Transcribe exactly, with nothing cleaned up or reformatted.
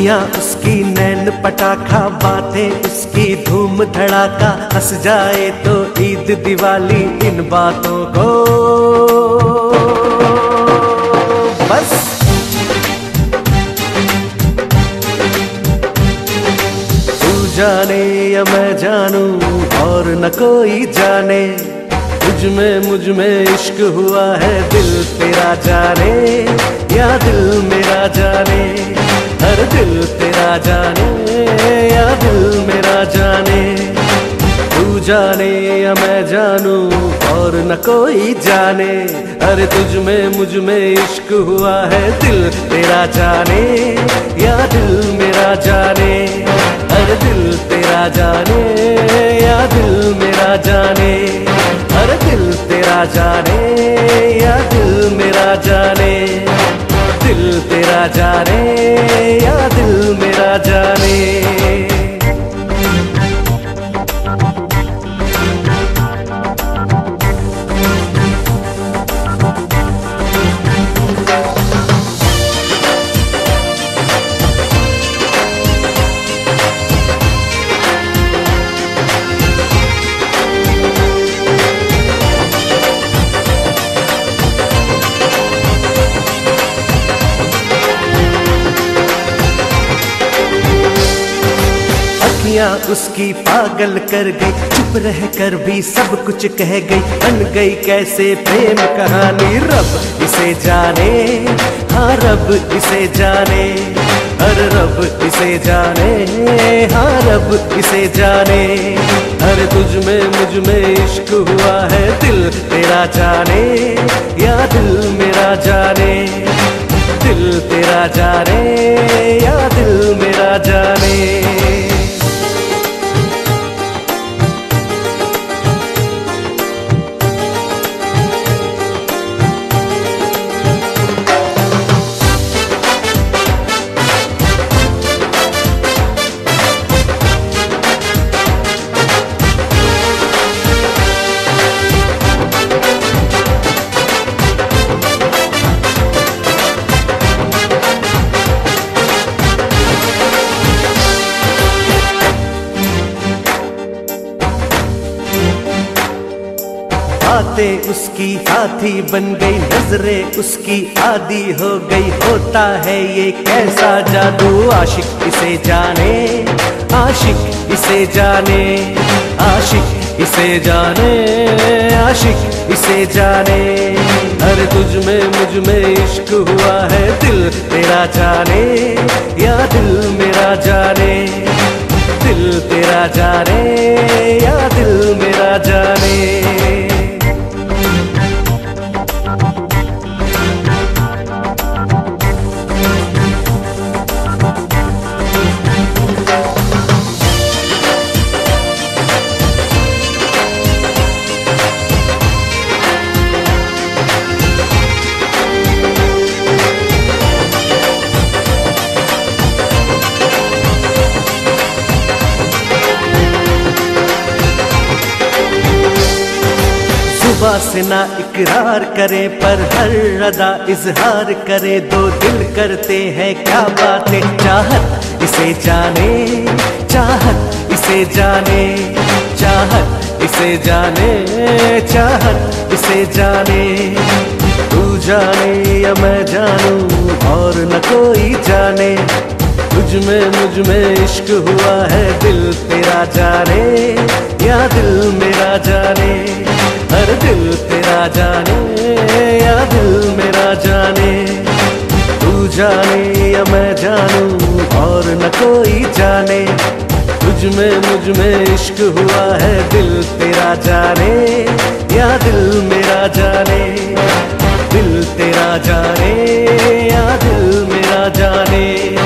अखियां उसकी नैन पटाखा, बातें उसकी धूम धड़ाका, हंस जाए तो ईद दिवाली इन बातों को बस। तू जाने या मैं जानूं और न कोई जाने, तुझ में मुझ में इश्क हुआ है, दिल तेरा जाने या दिल मेरा जाने, हर दिल तेरा जाने या दिल मेरा जाने। तू जाने या मैं जानूं और न कोई जाने, अरे तुझ में मुझ में इश्क हुआ है, दिल तेरा जाने या दिल मेरा जाने, अरे दिल तेरा जाने या दिल मेरा जाने, अरे दिल तेरा जाने या दिल मेरा जाने, दिल तेरा जाने या दिल मेरा जाने। उसकी पागल कर गई, चुप रह कर भी सब कुछ कह गई, बन गई कैसे प्रेम कहानी, रब इसे जाने, हाँ रब इसे जाने, हर रब इसे जाने, हाँ रब इसे जाने। हर तुझ में मुझ में इश्क हुआ है, दिल तेरा जाने या दिल मेरा जाने, दिल तेरा जाने या दिल मेरा जाने। बातें उसकी साथी बन गई, नजरें उसकी आदी हो गई, होता है ये कैसा जादू, आशिक इसे जाने, आशिक इसे जाने, आशिक इसे जाने, आशिक इसे जाने। हर तुझ में मुझ में इश्क हुआ है, दिल तेरा जाने या दिल मेरा जाने, दिल तेरा जाने या दिल मेरा जाने। से ना इकरार करे पर हर अदा इजहार करे, दो दिल करते हैं क्या बातें, चाहत इसे जाने, चाहत इसे जाने, चाहत इसे जाने, चाहत इसे जाने। तू जाने या मैं जानूं और न कोई जाने, तुझ में मुझ में इश्क हुआ है, दिल तेरा जाने या दिल मेरा जाने, हर दिल तेरा जाने या दिल मेरा जाने। तू जाने या मैं जानूं और न कोई जाने, तुझ में मुझ में इश्क हुआ है, दिल तेरा जाने या दिल मेरा जाने, दिल तेरा जाने या दिल मेरा जाने।